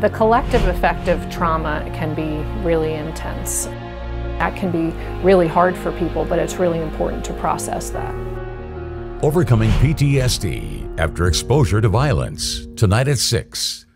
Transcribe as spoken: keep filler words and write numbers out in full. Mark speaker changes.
Speaker 1: The collective effect of trauma can be really intense. That can be really hard for people, but it's really important to process that.
Speaker 2: Overcoming P T S D after exposure to violence, tonight at six.